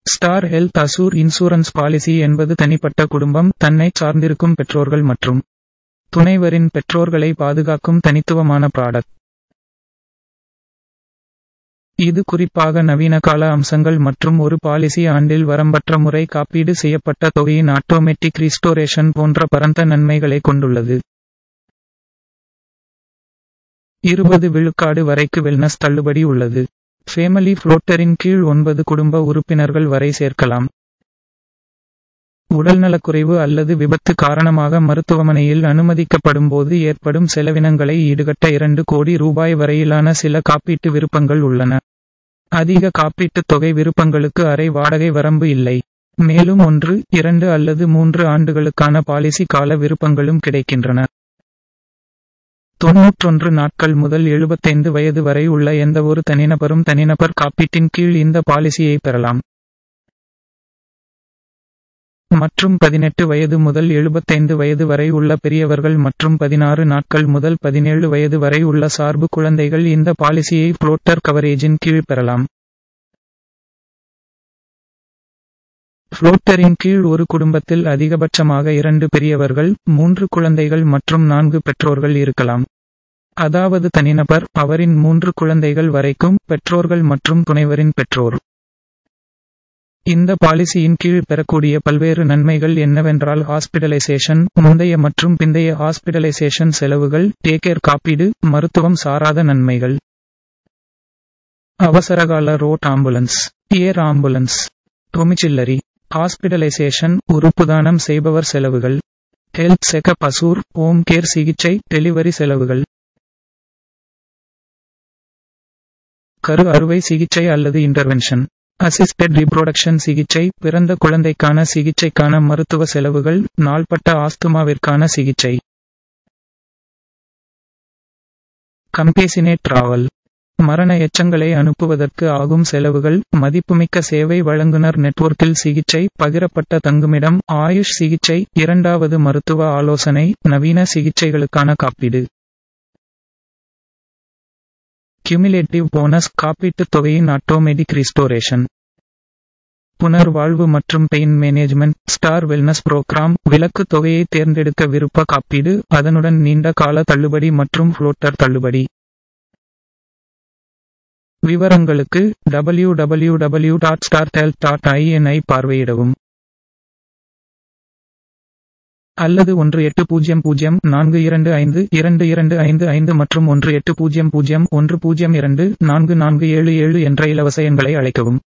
Star health assure insurance policy என்பது தனிப்பட்ட குடும்பம், தன்னைச் சார்ந்திருக்கும் பெற்றோர்கள் மற்றும் துணைவரின் பெற்றோர்களை பாதுகாக்கும் தனித்துவமான ப்ராடக்ட். இது குறிப்பாக நவீனகால அம்சங்கள் மற்றும் ஒரு பாலிசி ஆண்டில் வரம்பற்ற முறை காப்பீடு செய்யப்பட்ட தொகையின் ஆட்டோமேட்டிக் ரீஸ்டோரேஷன் போன்ற பரந்த நன்மைகளை கொண்டுள்ளது. 20% வரைக்கு வெல்னஸ் தள்ளுபடி உள்ளது. ஃபேமிலி ஃப்ளோட்டரின் கீழ் 9 குடும்ப உறுப்பினர்கள் வரை சேர்க்கலாம். உடல்நலக்குறைவு அல்லது விபத்து காரணமாக மருத்துவமனையில் அனுமதிக்கப்படும்போது ஏற்படும் செலவினங்களை ஈடுகட்ட 2 கோடி ரூபாய் வரையிலான சில காப்பீட்டு விருப்பங்கள் உள்ளன. அதிக காப்பீட்டுத் தொகை விருப்பங்களுக்கு அரை வாடகை வரம்பு இல்லை. மேலும் 1, 2 அல்லது 3 ஆண்டுகளுக்கான பாலிசி கால விருப்பங்களும் கிடைக்கின்றன. 91 நாட்கள் முதல் 75 வயது வரை உள்ள எந்தவொரு தனிநபரும் தனிநபர் காப்பீட்டின் கீழ் இந்த பாலிசியை பெறலாம். மற்றும் 18 வயது முதல் 75 வயது வரை உள்ள பெரியவர்கள் மற்றும் 16 நாட்கள் முதல் 17 வயது வரை உள்ள சார்பு குழந்தைகள் இந்த பாலிசியை ஃப்ளோட்டர் கவரேஜின் கீழ் பெறலாம். ஃப்ளோட்டரின் கீழ் ஒரு குடும்பத்தில் அதிகபட்சமாக 2 பெரியவர்கள், 3 குழந்தைகள் மற்றும் 4 பெற்றோர்கள் இருக்கலாம். அதாவது தனிநபர், அவரின் 3 குழந்தைகள் வரைக்கும், பெற்றோர்கள் மற்றும் துணைவரின் பெற்றோர். இந்த பாலிசியின் கீழ் பெறக்கூடிய பல்வேறு நன்மைகள் என்னவென்றால் ஹாஸ்பிடலைசேஷன், முந்தைய மற்றும் பிந்தைய ஹாஸ்பிடலைசேஷன் செலவுகள், டேகேர் காப்பீடு, மருத்துவம் சாராத நன்மைகள், அவசரகால road ambulance, air ambulance, domiciliary hospitalisation, உறுப்புதானம் செய்பவர் செலவுகள், health checkup assure, home care சிகிச்சை, டெலிவரி செலவுகள், கரு அறுவை சிகிச்சை அல்லது இன்டர்வென்ஷன், அசிஸ்டட் ரீப்ரொடக்ஷன் சிகிச்சை, பிறந்த குழந்தைக்கான சிகிச்சைக்கான மருத்துவ செலவுகள், நாள்பட்ட ஆஸ்துமாவிற்கான சிகிச்சை, கம்பேசினேட் டிராவல், மரண எச்சங்களை அனுப்புவதற்கு ஆகும் செலவுகள், மதிப்புமிக்க சேவை வழங்குனர் நெட்வொர்க்கில் சிகிச்சை, பகிரப்பட்ட தங்குமிடம், ஆயுஷ் சிகிச்சை, 2வது மருத்துவ ஆலோசனை, நவீன சிகிச்சைகளுக்கான காப்பீடு. கியூமுலேட்டிவ் போனஸ், காப்பீட்டுத் தொகையின் ஆட்டோமேட்டிக் ரீஸ்டோரேஷன், புனர்வாழ்வு மற்றும் pain management, star wellness programme, விலக்கு தொகையை தேர்ந்தெடுக்க விருப்ப காப்பீடு, அதனுடன் நீண்ட கால தள்ளுபடி மற்றும் ஃப்ளோட்டர் தள்ளுபடி. விவரங்களுக்கு www.starthealth.in ஐ பார்வையிடவும் அல்லது 1800-425-2255 மற்றும் 1800-102-4477 என்ற இலவச எண்களை அழைக்கவும்.